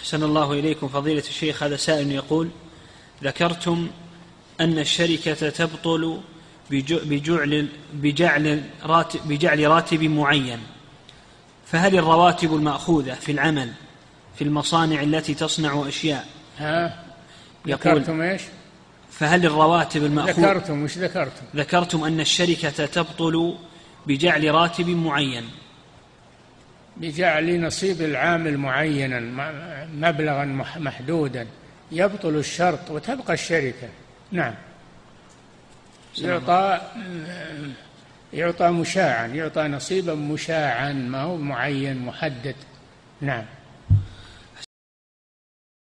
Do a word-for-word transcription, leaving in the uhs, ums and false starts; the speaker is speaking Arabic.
أحسن الله إليكم فضيلة الشيخ. هذا سائل يقول: ذكرتم أن الشركة تبطل بجعل, بجعل, راتب, بجعل راتب معين، فهل الرواتب المأخوذة في العمل في المصانع التي تصنع أشياء ها ذكرتم إيش؟ فهل الرواتب المأخوذة ذكرتم مش ذكرتم ذكرتم أن الشركة تبطل بجعل راتب معين، بجعل نصيب العامل معينا مبلغا محدودا، يبطل الشرط وتبقى الشركة. نعم، يعطى يعطى مشاعا، يعطى نصيبا مشاعا ما هو معين محدد. نعم.